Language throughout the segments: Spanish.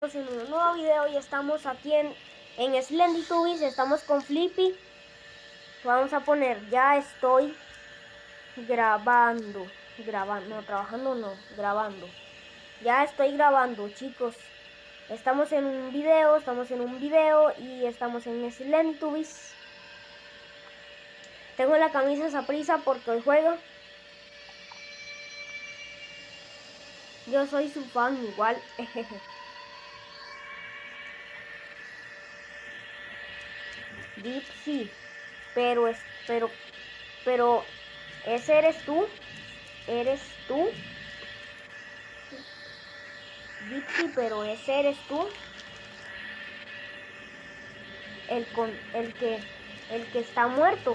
En un nuevo video y estamos aquí en Slendytubbies, estamos con Flippy. Vamos a poner ya estoy grabando, grabando. Ya estoy grabando, chicos. Estamos en un video y estamos en Slendytubbies. Tengo la camisa Saprissa porque hoy juego. Yo soy su fan igual. Dipsy, pero ese eres tú, Dipsy, pero ese eres tú, el que está muerto,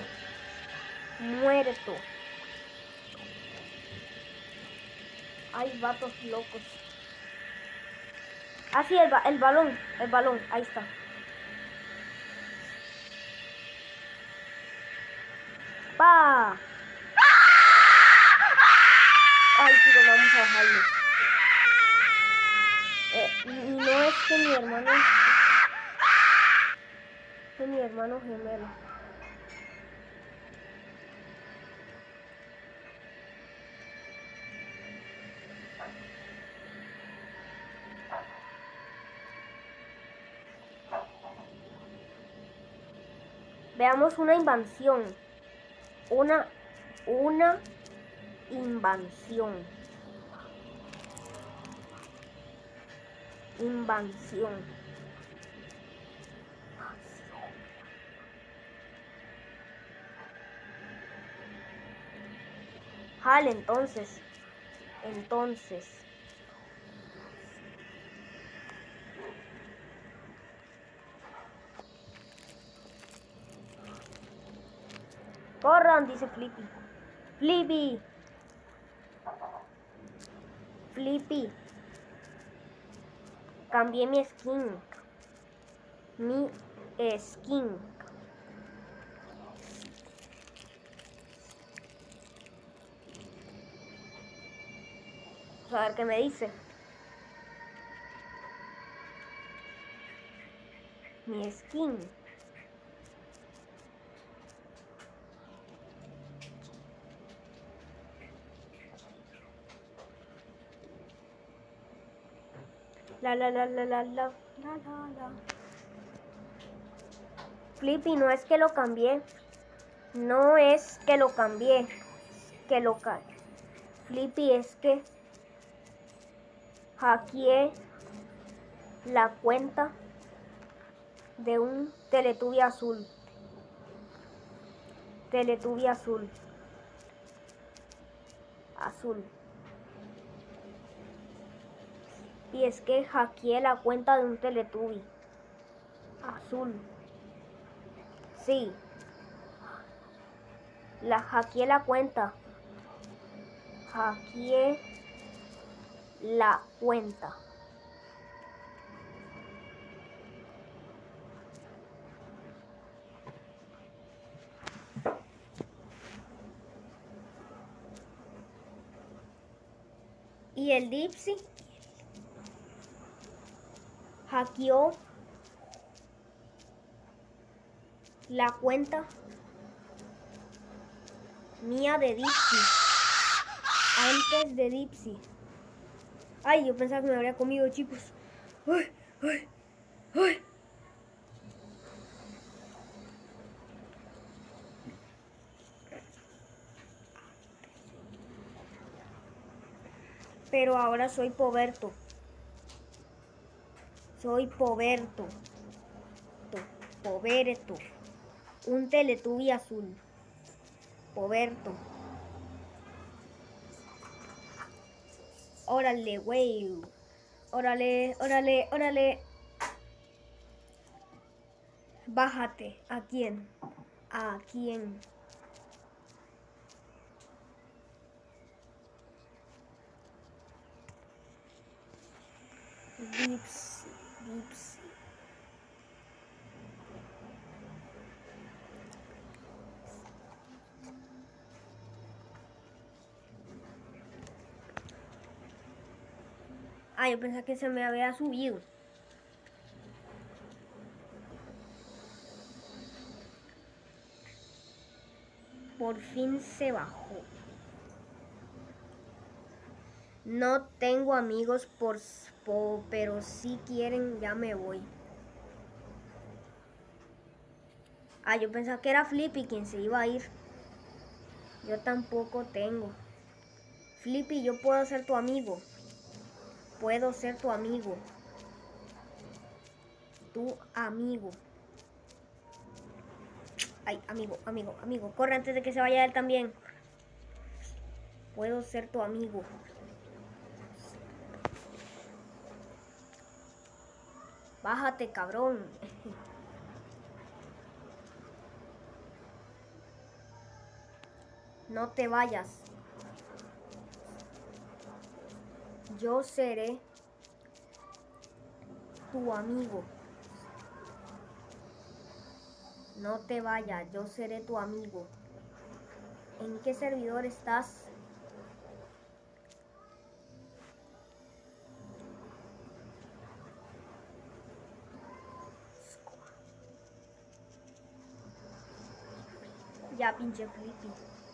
Hay vatos locos. Ah, sí, el balón, ahí está. ¡Pa! Ay, chicos, vamos a bajarle. Y no es que mi hermano gemelo. Veamos una invasión. Una invasión. Jale, entonces. Corran, dice Flippy. Flippy. Cambié mi skin. Vamos a ver qué me dice. Mi skin. La. Flippy, no es que lo cambié. Flippy, es que hackeé la cuenta de un Teletubby azul. Y es que hackeé la cuenta de un Teletubby azul. Sí. Hackeé la cuenta. Y el Dipsy hackeó la cuenta mía de Dipsy antes de Dipsy. Ay, yo pensaba que me habría comido, chicos. Ay. Pero ahora soy Poberto. Un Teletubby azul. Poberto. Órale, güey. Órale. Bájate. ¿A quién? Dipsy. Ah, yo pensé que se me había subido. Por fin se bajó. No tengo amigos pero si quieren ya me voy. Ah, yo pensaba que era Flippy quien se iba a ir. Yo tampoco tengo. Flippy, yo puedo ser tu amigo. Puedo ser tu amigo. Tu amigo. Ay, amigo, amigo, amigo. Corre antes de que se vaya él también. Puedo ser tu amigo. Bájate, cabrón. No te vayas. Yo seré tu amigo. No te vayas, yo seré tu amigo. ¿En qué servidor estás? Ya, pinche Flippy.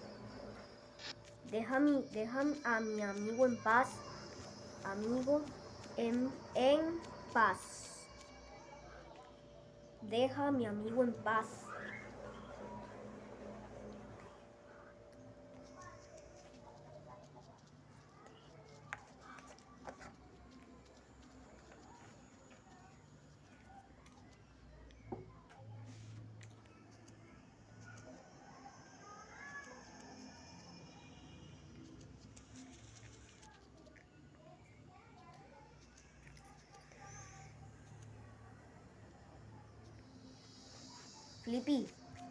Deja a mi amigo en paz. Amigo en paz. Deja a mi amigo en paz. Flippy,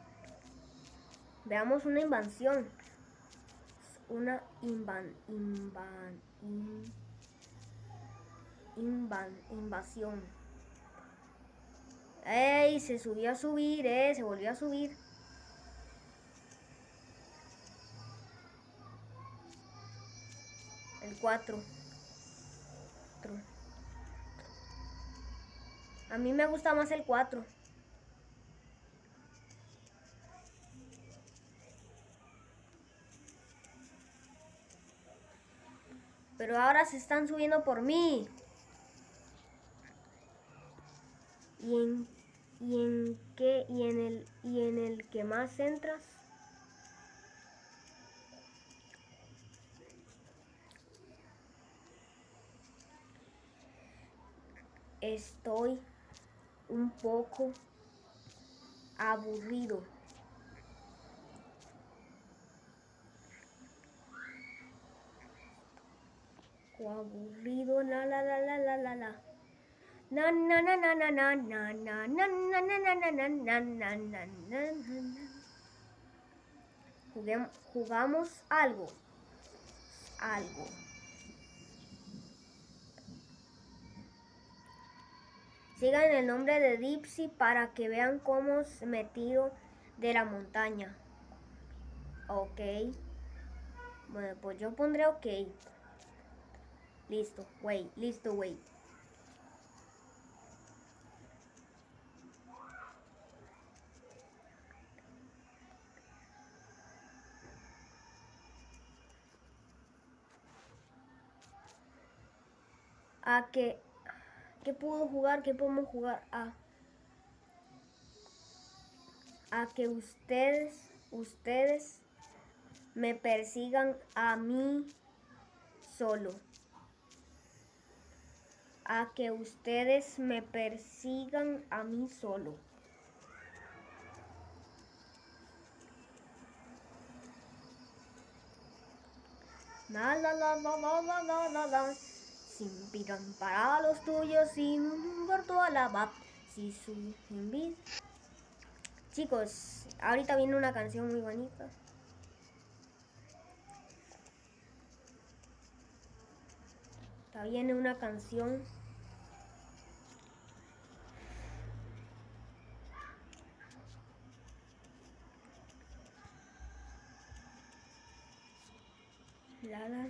veamos una invasión. Una invasión. ¡Ey! Se subió a subir, se volvió a subir. El 4. A mí me gusta más el 4. Pero ahora se están subiendo por mí. ¿Y en el que más entras? Estoy un poco aburrido. Aburrido, la la la la la la la. Na na na na na na na na na na na na na na na na. Jugamos algo. Sigan el nombre de Dipsy para que vean cómo me tiro de la montaña. Ok. Bueno, pues yo pondré ok. Listo, listo, güey. ¿Qué puedo jugar? ¿Qué podemos jugar? A que ustedes me persigan a mí solo. A que ustedes me persigan a mí solo. La la la la la la la la la. Sin piran para los tuyos, sin un muerto a la va. Si su envid. Chicos, ahorita viene una canción muy bonita. Ahorita viene una canción. La la.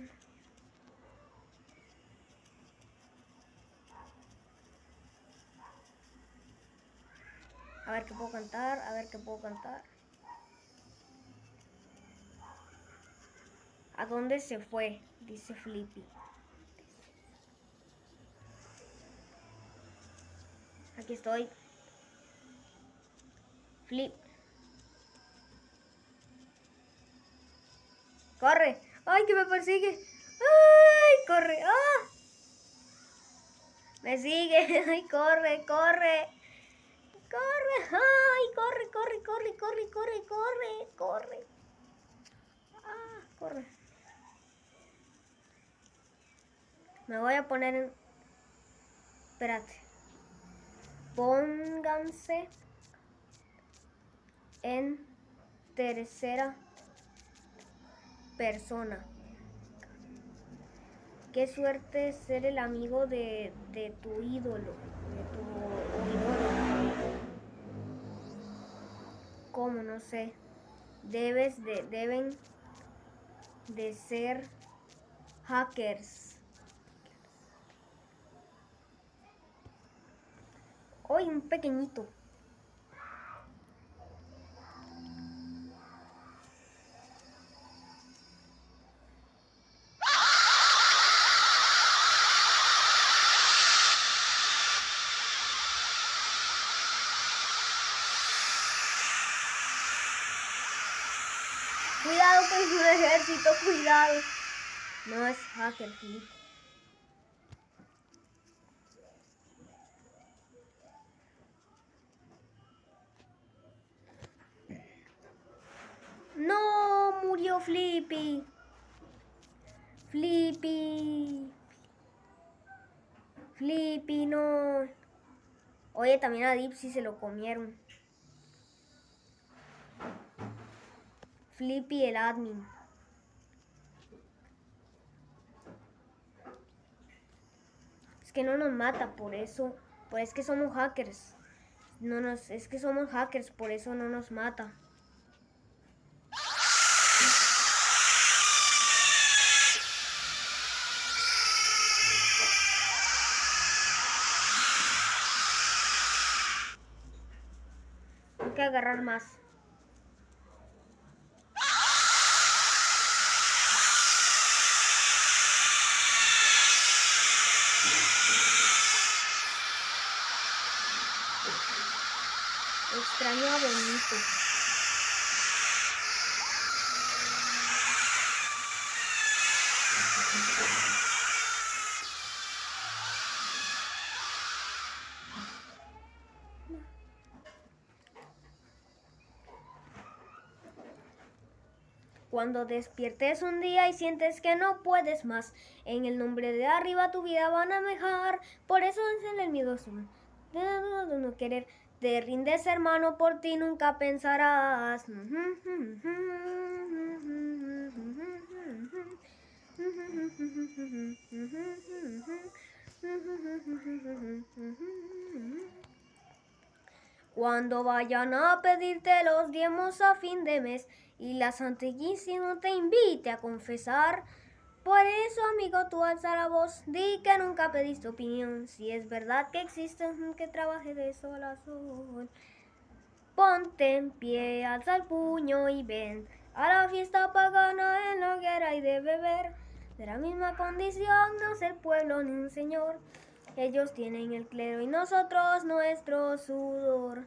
A ver qué puedo cantar, a ver qué puedo cantar. ¿A dónde se fue? Dice Flippy. Aquí estoy. Flip. ¡Corre! ¡Ay, que me persigue! ¡Ay, corre! ¡Ah! Me sigue. ¡Ay, corre, corre! ¡Corre! ¡Ay, corre, corre, corre, corre, corre, corre, corre! ¡Ah, corre! Me voy a poner en... Espérate. Pónganse en tercera persona. Qué suerte ser el amigo de tu ídolo, de tu ídolo. ¿Cómo? No sé. Deben de ser hackers. Hoy un pequeñito. Cuidado que es un ejército, cuidado. No es hacker, Flip. No, murió Flippy. Flippy. Flippy, no. Oye, también a Dipsy se lo comieron. Flippy el admin. Es que no nos mata, por eso. Pues es que somos hackers. Es que somos hackers, por eso no nos mata. Hay que agarrar más. Extraño a Benito. Cuando despiertes un día y sientes que no puedes más, en el nombre de arriba tu vida van a mejar. Por eso es el miedoso. De no querer. Te rindes, hermano, por ti nunca pensarás. Cuando vayan a pedirte los diezmos a fin de mes y la Santísima te invite a confesar, por eso, amigo, tú alza la voz, di que nunca pediste opinión, si es verdad que existe que trabaje de sol a sol. Ponte en pie, alza el puño y ven a la fiesta pagana en la hoguera y de beber. De la misma condición no ser pueblo ni un señor. Ellos tienen el clero y nosotros nuestro sudor.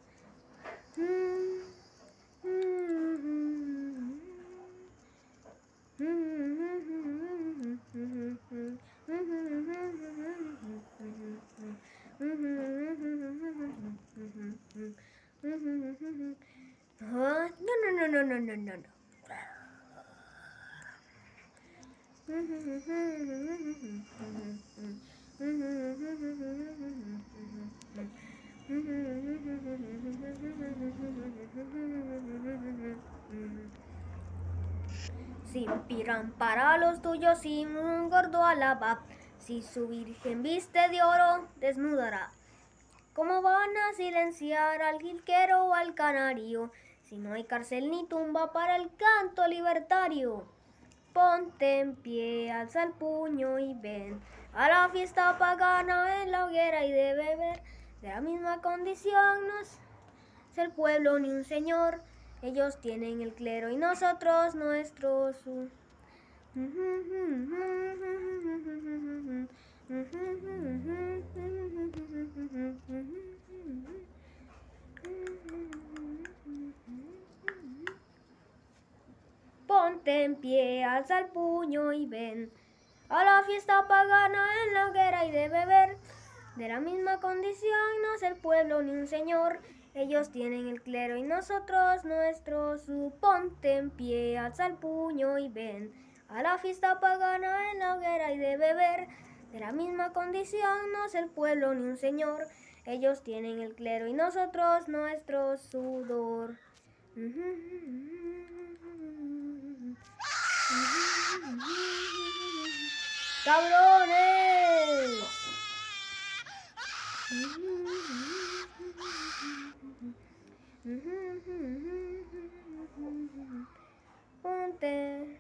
No. Sin pirán para los tuyos, sin un gordo alaba. Si su virgen viste de oro, desnudará. ¿Cómo van a silenciar al jilguero o al canario si no hay cárcel ni tumba para el canto libertario? Ponte en pie, alza el puño y ven a la fiesta pagana en la hoguera y de beber. De la misma condición no es el pueblo ni un señor. Ellos tienen el clero y nosotros nuestro Ponte en pie, alza el puño y ven a la fiesta pagana en la hoguera y de beber. De la misma condición no es el pueblo ni un señor. Ellos tienen el clero y nosotros nuestro. Ponte en pie, alza el puño y ven a la fiesta pagana en la hoguera y de beber. De la misma condición no es el pueblo ni un señor. Ellos tienen el clero y nosotros nuestro sudor. ¡Cabrones! Ponte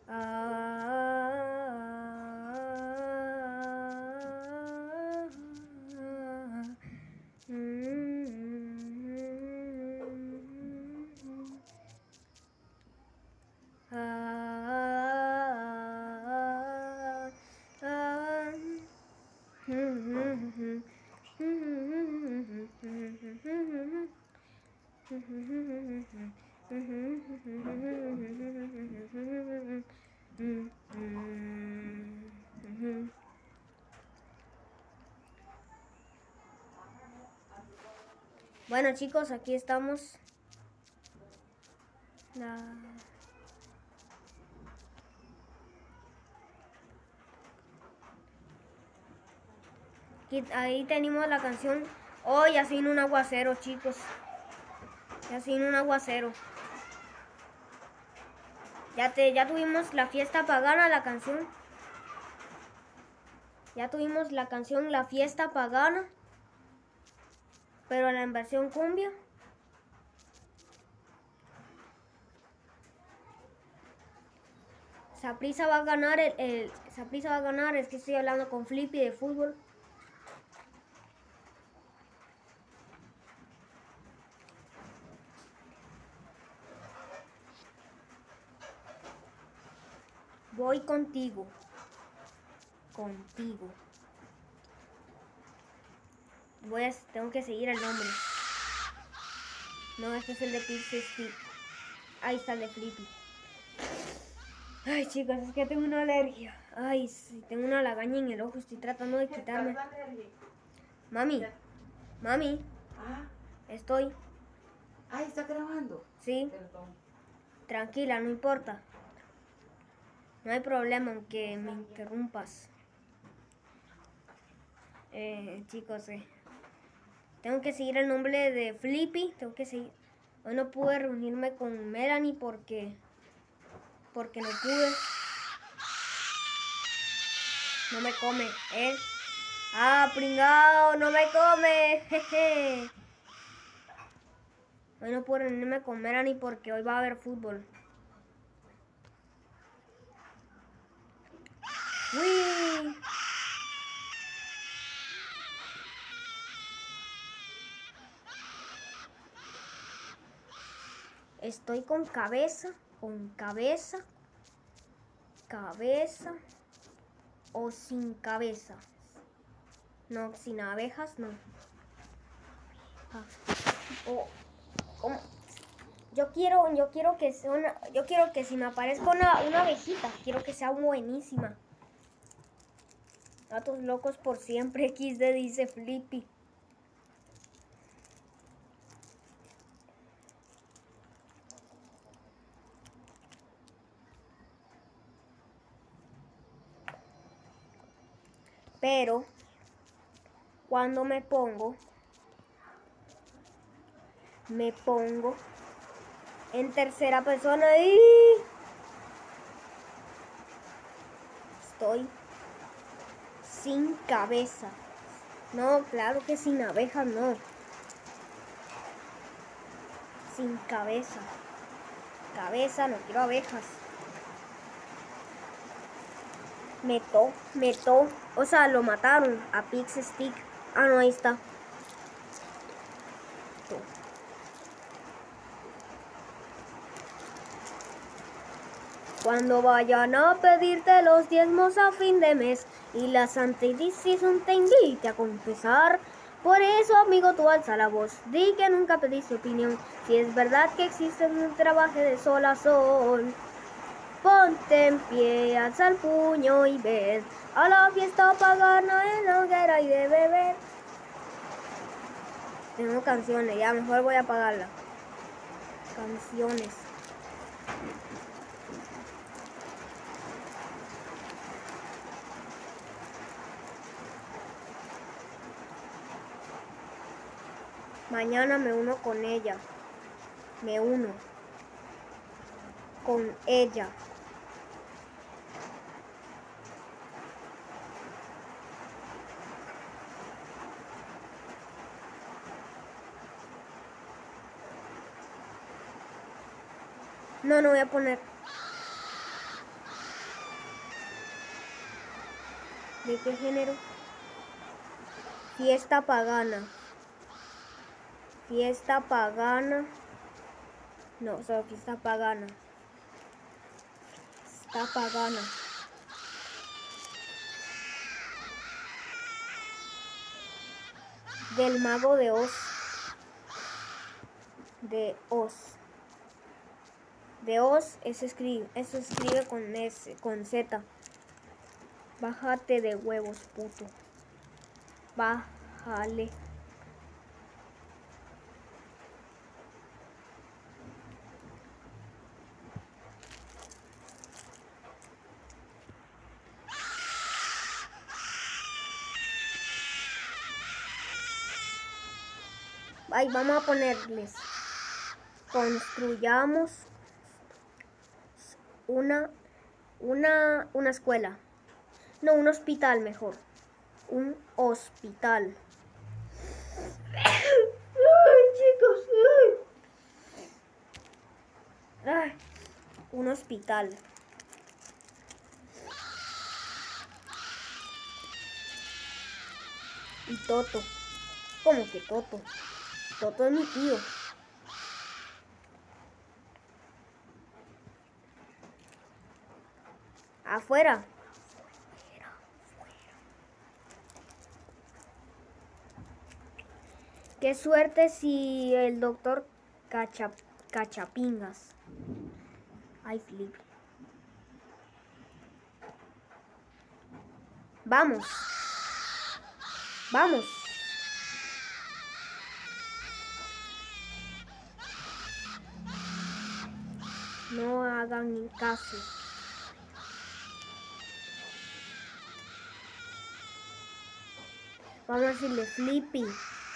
Bueno, chicos, aquí estamos. Ahí tenemos la canción. Oh, ya se vino un aguacero, chicos. Ya se vino un aguacero. Ya tuvimos la fiesta pagana, la canción. Ya tuvimos la canción La Fiesta Pagana. Pero en versión cumbia. Saprissa va a ganar Saprissa va a ganar, es que estoy hablando con Flippy de fútbol. Voy contigo. Contigo. Tengo que seguir el nombre. No, este es el de Pixie Stick. Ahí está el de Flippy. Ay, chicos, es que tengo una alergia. Ay, sí, tengo una lagaña en el ojo. Estoy tratando de quitarme. Mami. Mami. Ah. Estoy. Ay, ¿está grabando? Sí. Perdón. Tranquila, no importa. No hay problema aunque me interrumpas. Chicos, tengo que seguir el nombre de Flippy. Tengo que seguir. Hoy no pude reunirme con Melanie porque no pude. No me come, Ah, pringao, no me come. Jeje. Hoy no puedo reunirme con Melanie porque hoy va a haber fútbol. ¡Uy! Estoy con cabeza o sin cabeza. No, sin abejas no. Yo quiero que sea yo quiero que si me aparezca una abejita, quiero que sea buenísima. Gatos locos por siempre, XD, dice Flippy. Pero cuando me pongo en tercera persona y estoy sin cabeza. No, claro que sin abejas no. Sin cabeza. Cabeza, no quiero abejas. Metó. O sea, lo mataron a Pixie Stick. Ah, no, ahí está. Cuando vayan a pedirte los diezmos a fin de mes y la Santa Inquisición te invite a confesar. Por eso, amigo, tú alza la voz, di que nunca pediste opinión, si es verdad que existe un trabajo de sol a sol. Ponte en pie, alza el puño y ven a la fiesta pagana en la hoguera y de beber. Tengo canciones, ya mejor voy a apagarla. Canciones. Mañana me uno con ella. Me uno con ella. No voy a poner. ¿De qué género? Fiesta pagana. Fiesta pagana. No, solo fiesta pagana. Fiesta pagana. Del mago de Oz. De Oz. De Oz, eso escribe con S, con Z. Bájate de huevos, puto. Bájale. Ay, vamos a ponerles. Construyamos una escuela. No, un hospital mejor. Un hospital. Ay, chicos. Ay, un hospital. Y Toto. ¿Cómo que Toto? Toto es mi tío. Afuera. Qué suerte si el doctor Cachapingas. Ay, flip. Vamos. Vamos. No hagan ni caso. Vamos a decirle, Flippy,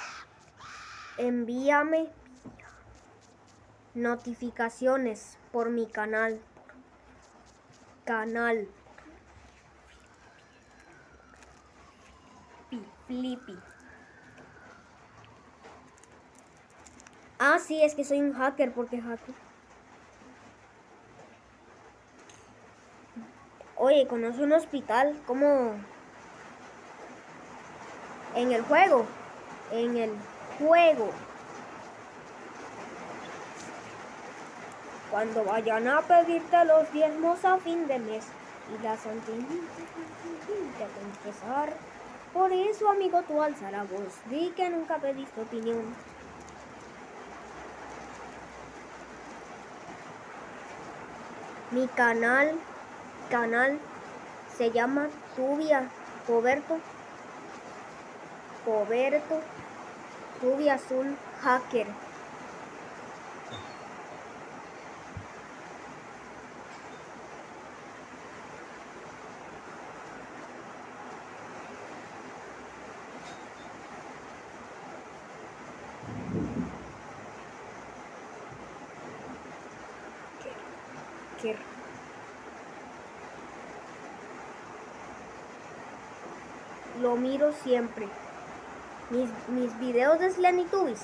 envíame notificaciones por mi canal. Flippy. Ah, sí, es que soy un hacker, porque hacker. Oye, ¿conoce un hospital? ¿Cómo? En el juego. En el juego. Cuando vayan a pedirte los diezmos a fin de mes y la Santa Inquisición te confesar. Por eso, amigo, tú alza la voz. Di que nunca pediste opinión. Mi canal se llama Tubia Poberto Tubia Azul Hacker. Lo miro siempre. Mis videos de Slendytubbies.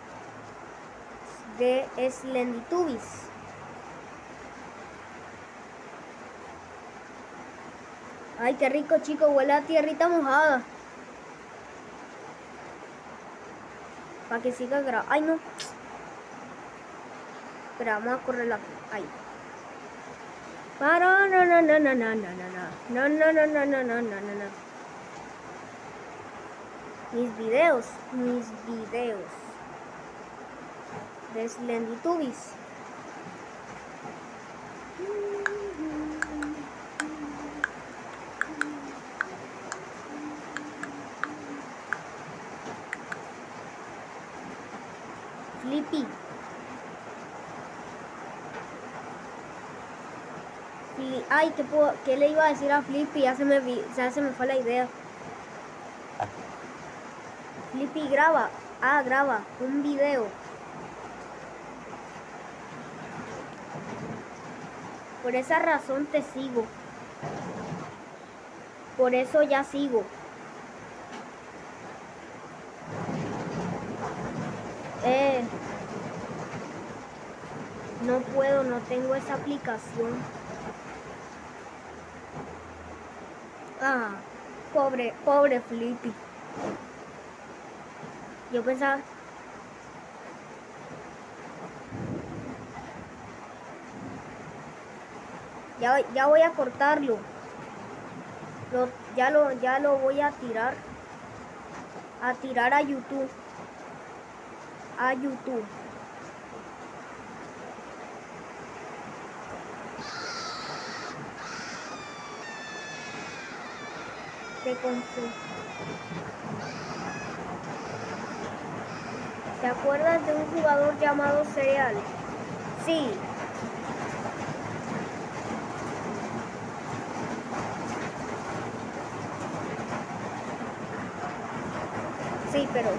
Ay, qué rico, chico. Huele a tierrita mojada. Para que siga grabando. Ay, no. Espera, vamos a correr la... Ahí. Para, no, no, no, no, no, no, no, no, no, no, no, no, no, no, no, no. Mis videos de Slendytubbies. Flippy. Ay, ¿qué le iba a decir a Flippy? Ya se me fue la idea. Flippy, graba. Graba un video. Por esa razón te sigo. Por eso ya sigo. No puedo, no tengo esa aplicación. Pobre Flippy. Yo pensaba... Ya voy a cortarlo. Ya lo voy a tirar. A tirar a YouTube. ¿Te acuerdas de un jugador llamado Cereal? Sí. Sí, pero...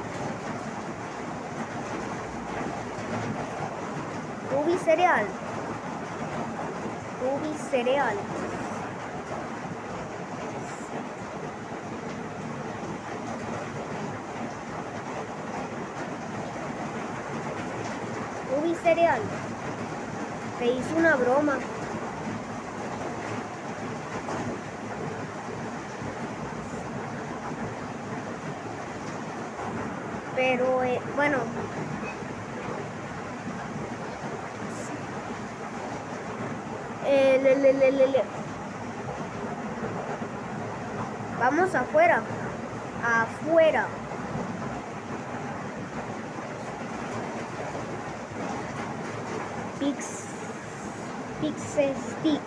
Ubi Cereal. Ubi Cereal. Te hice una broma. Pero, bueno. Vamos afuera. Pixel Stick.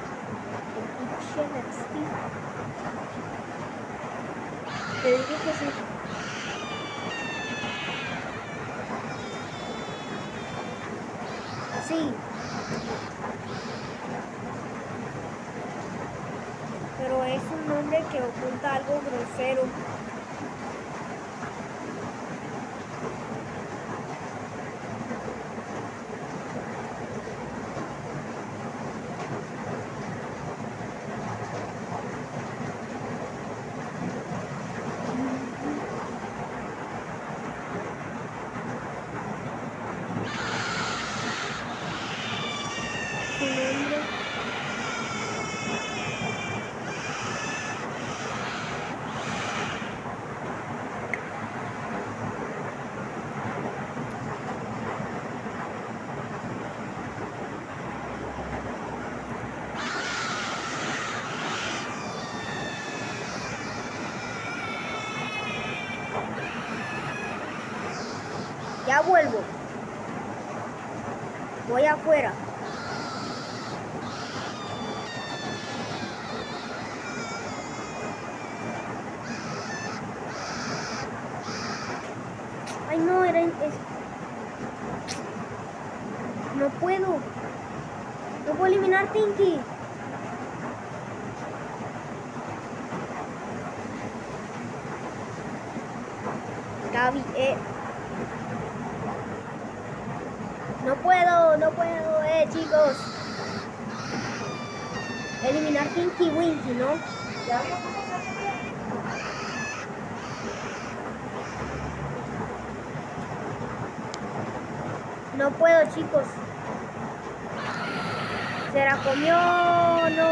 Te digo que sí. Sí. Pero es un nombre que oculta algo grosero. Ya vuelvo. Voy afuera. Ay, no, no puedo. No puedo eliminar Tinky. Gaby, no puedo, chicos. Eliminar Tinky Winky, ¿no? No puedo, chicos. Se la comió, no.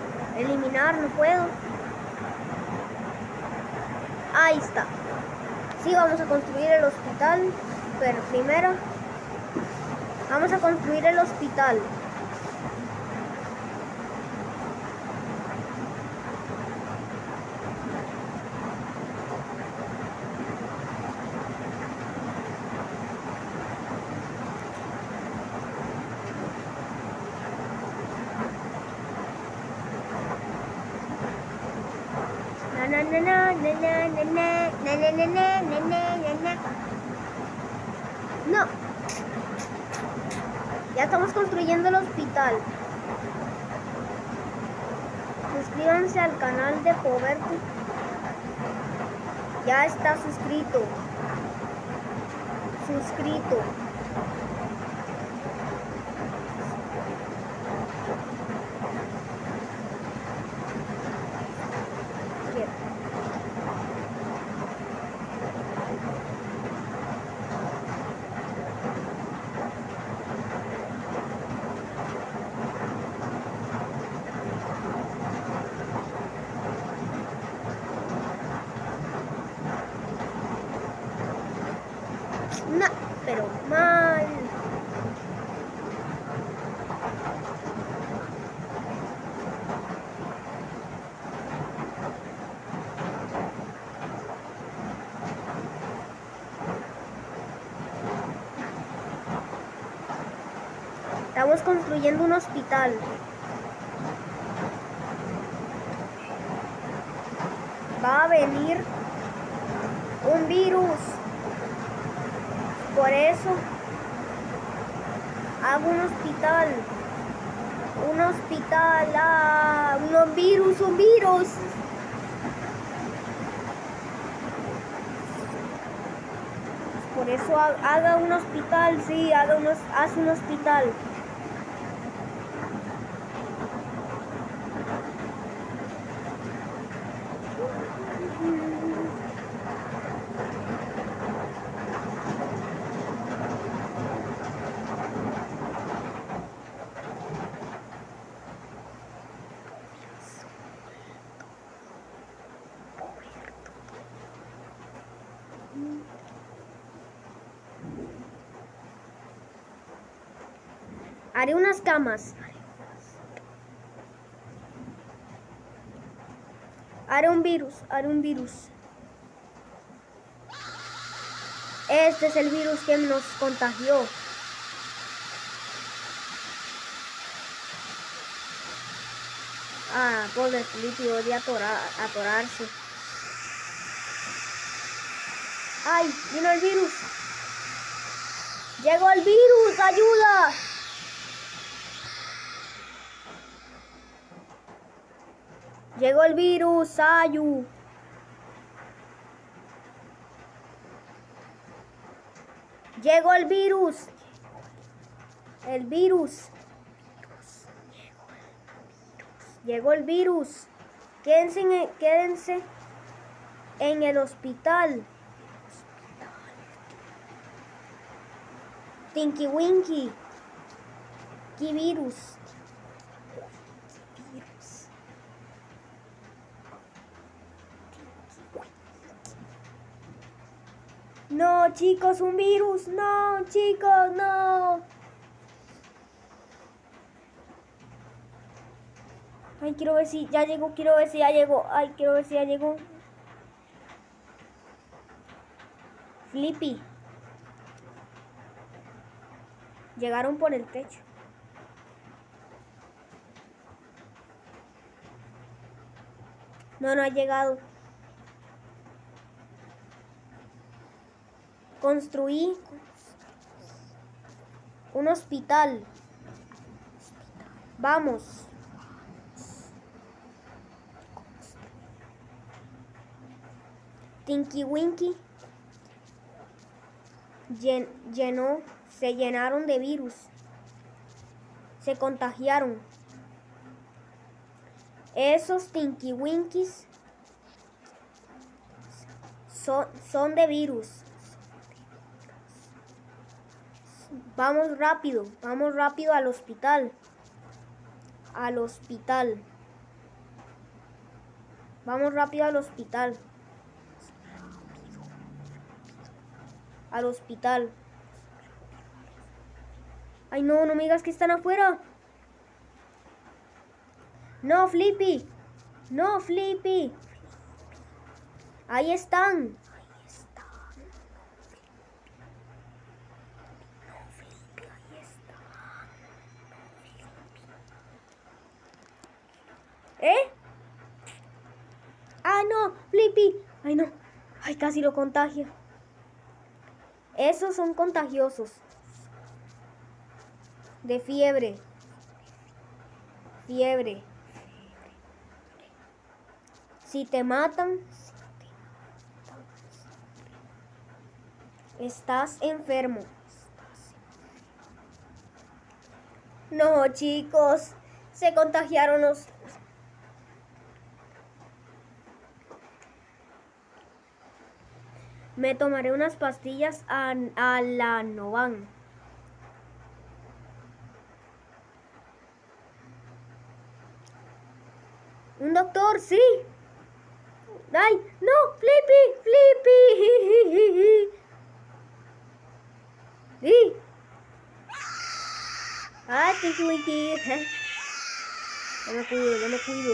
Eliminar, no puedo. Ahí está. Sí, vamos a construir el hospital, pero primero vamos a construir el hospital. No. Ya estamos construyendo el hospital. Suscríbanse al canal de Poverty. Ya está suscrito. No, pero mal. Estamos construyendo un hospital. Va a venir un virus. Por eso hago un hospital. Un virus. Por eso haga un hospital, sí, haz un hospital. Haré unas camas. Haré un virus. Este es el virus que nos contagió. Ah, pobre Flippy, odia atorarse. ¡Ay! ¡Vino el virus! ¡Llegó el virus! ¡Ayuda! Llegó el virus, Ayu. Llegó el virus. Llegó el virus. Quédense en el hospital. Tinky Winky. ¿Qué virus? No, chicos, un virus. No, chicos, no. Ay, quiero ver si ya llegó. Ay, quiero ver si ya llegó. Flippy. Llegaron por el techo. No ha llegado. Construí un hospital. Vamos. Tinky Winky se llenaron de virus. Se contagiaron. Esos Tinky Winkies son de virus. Vamos rápido al hospital. Vamos rápido al hospital. al hospital. Ay, no, no me digas que están afuera. No, Flippy. No, Flippy. Ahí están. ¿Eh? Ah, no, Flippy. Ay, no. Ay, casi lo contagio. Esos son contagiosos. De fiebre. Fiebre. Si te matan, estás enfermo. No, chicos. Se contagiaron los... Me tomaré unas pastillas a la Novan. ¿Un doctor? Sí. ¡Ay! ¡No! ¡Flippy! ¡Flippy! ¡Sí! ¡Ay, Tinky Winky! Yo me cuido, yo me cuido.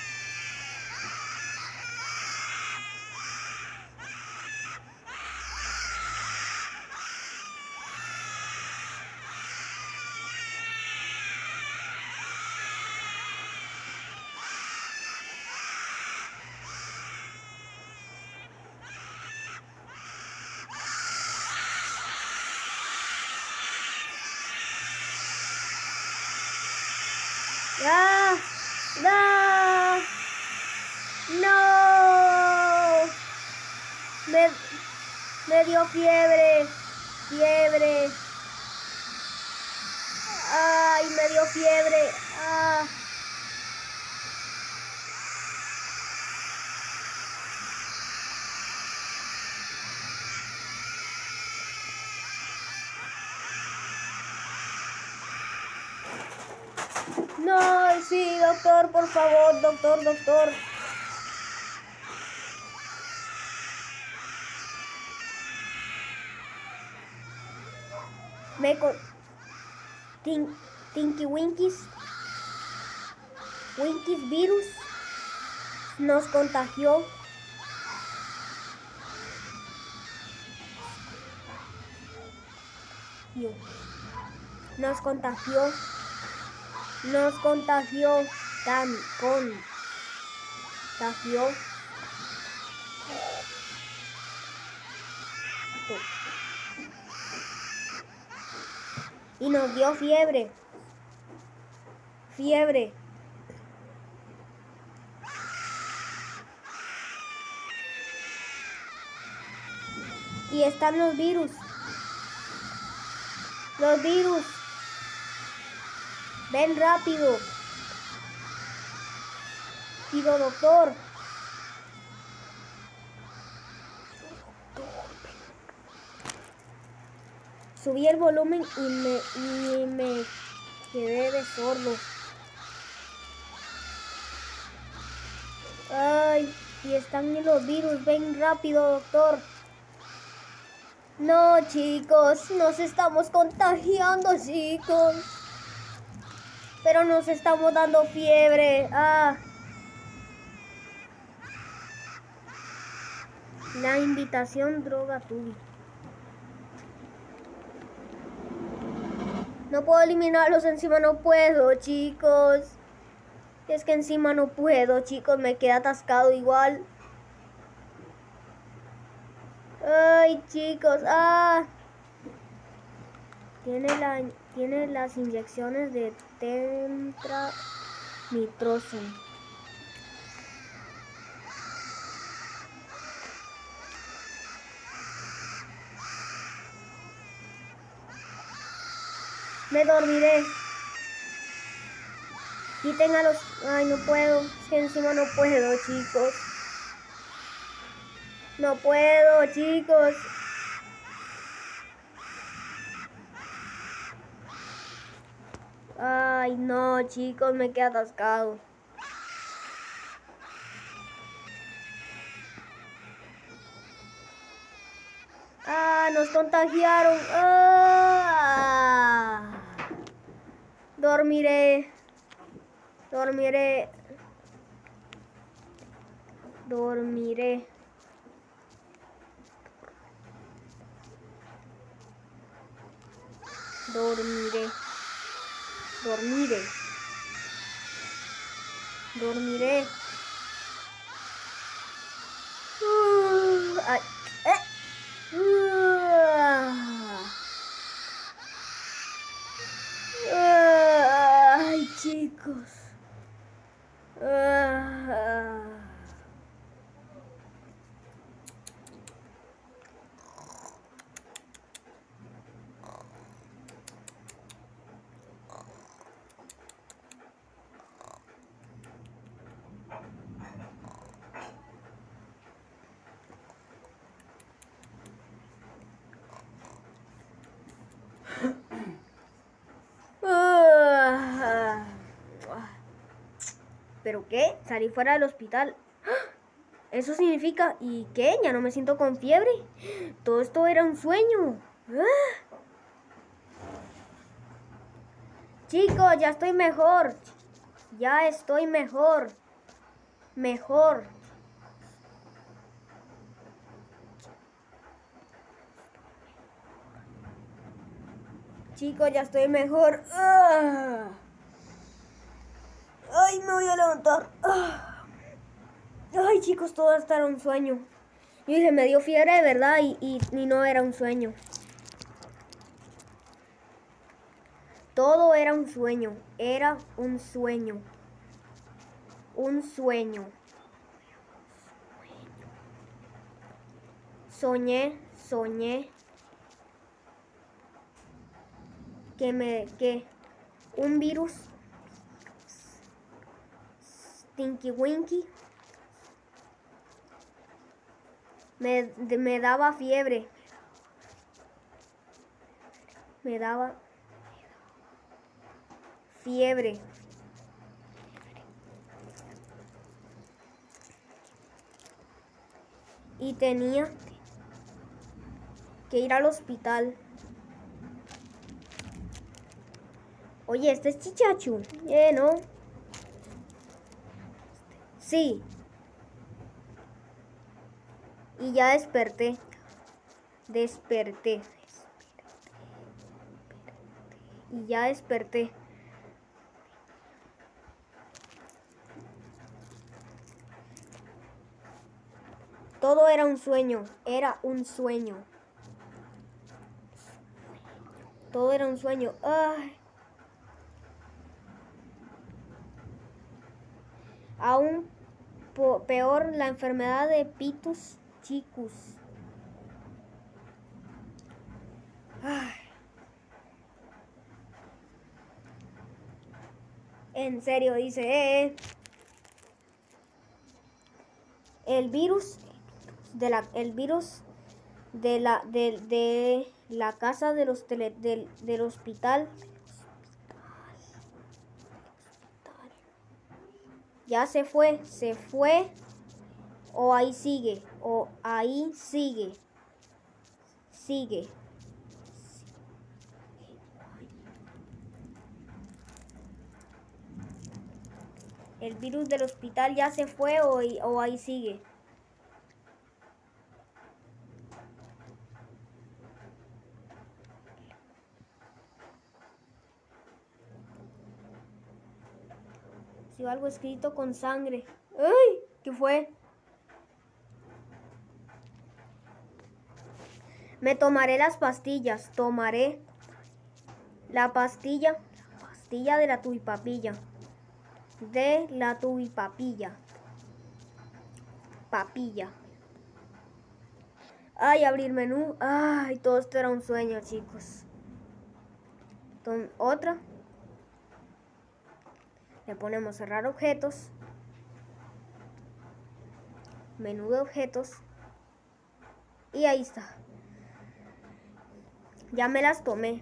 ¡Ah! ¡No! ¡No! Me dio fiebre. Fiebre. ¡Ay, me dio fiebre! ¡Ah! No, sí, doctor, por favor, doctor. Tinky Winkies virus nos contagió. Nos contagió y nos dio fiebre. Y están los virus. Ven rápido. Pido doctor. Subí el volumen y me quedé de sordo. Ay, y están los virus. Ven rápido, doctor. No, chicos, nos estamos contagiando, chicos. Pero nos estamos dando fiebre. Ah. La invitación droga tubi. No puedo eliminarlos, encima no puedo, chicos. Es que encima no puedo, chicos, me queda atascado igual. Ay, chicos, ah. Tiene las inyecciones de tetranitroso. Me dormiré. Quiten a los... Ay, no puedo. Es que encima no puedo, chicos. No puedo, chicos. Ay, no, chicos, me quedé atascado. Ah, nos contagiaron. Dormiré. Dormiré. Dormiré. Dormiré. Dormiré. Dormiré. Ay. Ay, chicos. ¿Pero qué? Salí fuera del hospital. Eso significa... ¿Y qué? Ya no me siento con fiebre. Todo esto era un sueño. Chicos, ya estoy mejor. Ya estoy mejor. Mejor. Chicos, ya estoy mejor. Ay, me voy a levantar. Ay, chicos, todo esto era un sueño. Yo dije, me dio fiebre de verdad y no era un sueño. Todo era un sueño. Era un sueño. Un sueño. Soñé que un virus Stinky Winky me daba fiebre. Me daba fiebre. Y tenía que ir al hospital. Oye, este es Chichachu. ¿No? Sí. Y ya desperté. Y ya desperté. Todo era un sueño. Era un sueño. Todo era un sueño. Ay. Aún peor la enfermedad de Pitus Chicus. Ay. En serio, dice, el virus de la casa del hospital. Ya se fue, o ahí sigue, sigue. El virus del hospital ya se fue o ahí sigue. Si algo escrito con sangre. ¡Ay! ¿Qué fue? Me tomaré las pastillas. Tomaré la pastilla de la tubipapilla. Papilla. Ay, abrir menú. Ay, todo esto era un sueño, chicos. Otra. Le ponemos cerrar objetos. Menú de objetos. Y ahí está. Ya me las tomé.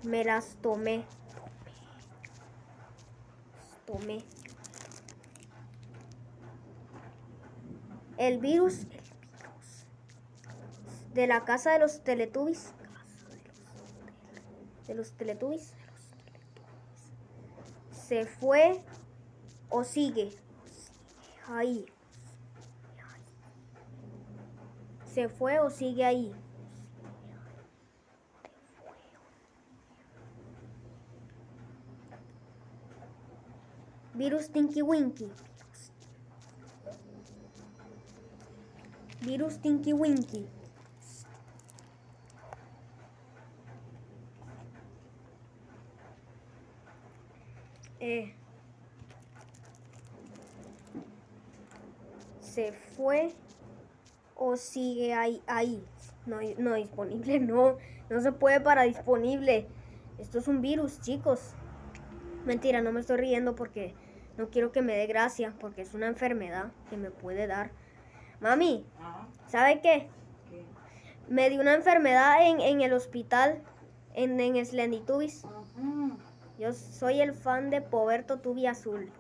El virus de la casa de los Teletubbies de los Teletubbies. Se fue o sigue ahí. Se fue o sigue ahí. Virus Tinky Winky. Virus Tinky Winky. Se fue o sigue ahí. No disponible, no se puede para disponible. Esto es un virus, chicos. Mentira, no me estoy riendo porque no quiero que me dé gracia, porque es una enfermedad que me puede dar. Mami, ¿sabe qué? ¿Qué? Me dio una enfermedad en el hospital, en Slendytubbies. Yo soy el fan de Poberto Tubi Azul.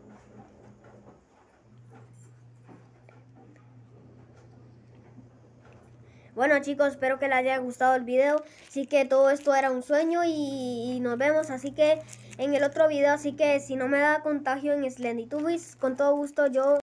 Bueno, chicos, espero que les haya gustado el video. Así que todo esto era un sueño y nos vemos. Así que en el otro video, así que si no me da contagio en Slendytubbies, con todo gusto yo